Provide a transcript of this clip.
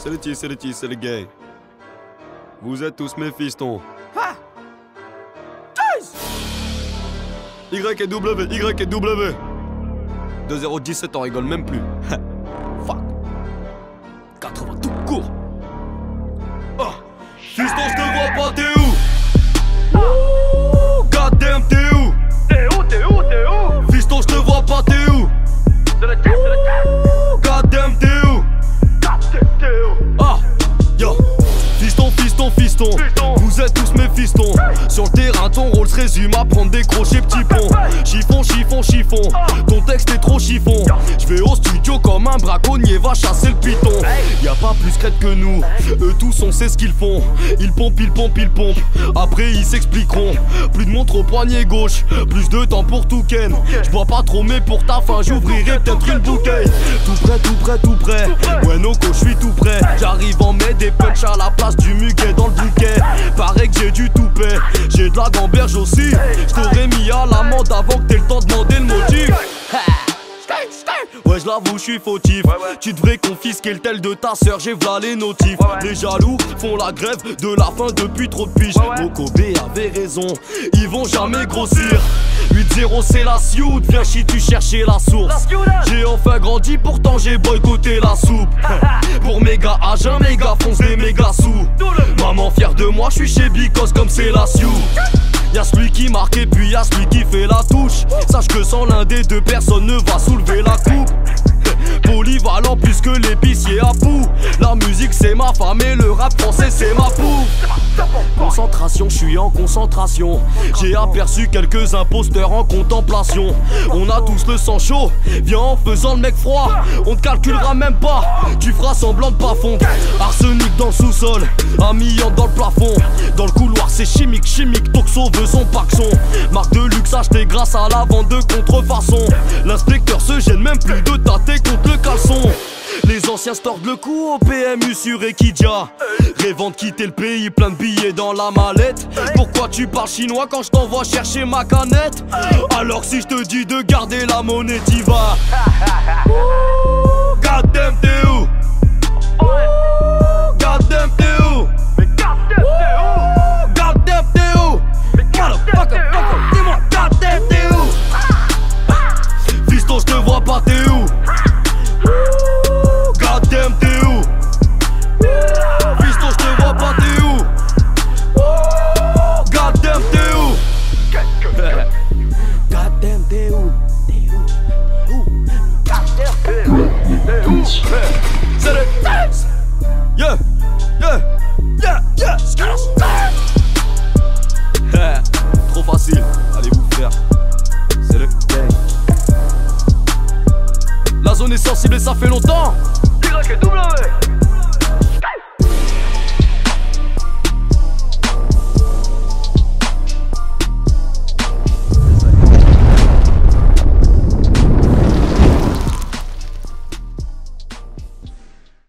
c'est le gay. Vous êtes tous mes fistons. Y et W. 2-0-17, on rigole même plus. Fuck. 80 tout court. Ah. Fiston, je te vois pas, t'es où? Goddamn, t'es où? T'es où? Fiston, je te vois pas, t'es où? Goddamn, t'es où? Ah, yo. Fiston, vous êtes tous mes fistons. Sur le terrain, ton rôle se résume à prendre des crochets petits ponts. Chiffon, ton texte est trop chiffon. Je vais au studio comme un braconnier, va chasser le python. Y'a pas plus crête que nous, eux tous on sait ce qu'ils font. Ils pompent, après ils s'expliqueront. Plus de montre au poignet gauche, plus de temps pour tout ken. Je bois pas trop mais pour ta fin j'ouvrirai peut-être une bouteille. Tout près, ouais Noko je suis tout prêt. J'arrive en mai des punch à la place du muguet dans le bouquet. Pareil que j'ai du toupet, j'ai de la gamberge aussi. J't'aurais mis à l'amende avant que t'aies le temps de demander le motif. Ouais, je l'avoue, je suis fautif. Tu devrais confisquer le tel de ta sœur, j'ai v'là les notifs. Les jaloux font la grève de la faim depuis trop de piges. Mokobé avait raison, ils vont jamais grossir. 8-0 c'est la sioud, viens chi tu chercher la source. J'ai enfin grandi, pourtant j'ai boycotté la soupe. Pour méga âge, un méga fonce des méga sous. Maman fière de moi, je suis chez Bicos comme c'est la sioud. Y'a celui qui marque et puis y'a celui qui fait la touche. Sache que sans l'un des deux, personne ne va soulever la coupe. Polyvalent plus que l'épicier à Pou. La musique c'est ma femme et le rap français c'est ma pouf. Concentration, je suis en concentration. J'ai aperçu quelques imposteurs en contemplation. On a tous le sang chaud, viens en faisant le mec froid. On te calculera même pas, tu feras semblant de pas fondre. Arsenic dans le sous-sol, amiante dans le plafond. Dans le couloir c'est chimique, Toxo veut son paxon. Marque de luxe achetée grâce à la vente de contrefaçon. L'inspecteur se gêne même plus de tâter contre le caleçon. Les anciens se tordent le cou au PMU sur Equidia. Rêvant de quitter le pays, plein de billets dans la mallette. Pourquoi tu parles chinois quand je t'envoie chercher ma canette? Alors si je te dis de garder la monnaie t'y vas. Goddamn t'es où? Goddamn t'es où? Goddamn t'es où? Motherfucker, dis-moi goddamn t'es où? Fiston je te vois pas t'es où? Goddamn t'es où? Fiston je te vois pas t'es où? Goddamn t'es où? Goddamn t'es où? C'est le dance! Yeah! Trop facile, allez vous faire. C'est le gang. La zone est sensible et ça fait longtemps.